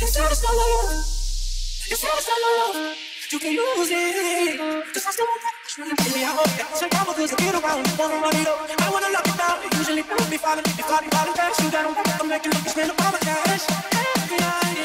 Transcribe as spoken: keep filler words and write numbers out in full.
said it's not love. You said it's not love. You can lose it. Just I still want that. Baby, I hope that some time cause I get around. Wanna run it up. I wanna lock it down. Usually don't be falling, be falling, falling fast. You got on back, I'm making you spend all my cash. Every night.